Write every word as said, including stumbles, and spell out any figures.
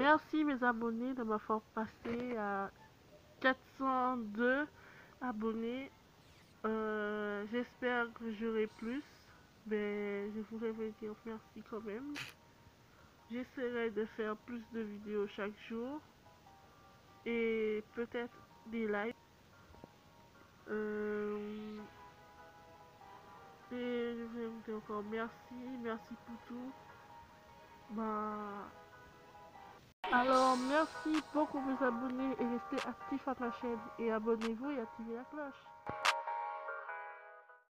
merci mes abonnés de m'avoir passé à quatre cent deux abonnés. Euh, J'espère que j'aurai plus, mais je voudrais vous dire merci quand même. J'essaierai de faire plus de vidéos chaque jour et peut-être des lives. Euh, et je voudrais vous dire encore merci, merci pour tout. Bah, alors merci beaucoup mes abonnés et restez actifs à ma chaîne et abonnez-vous et activez la cloche.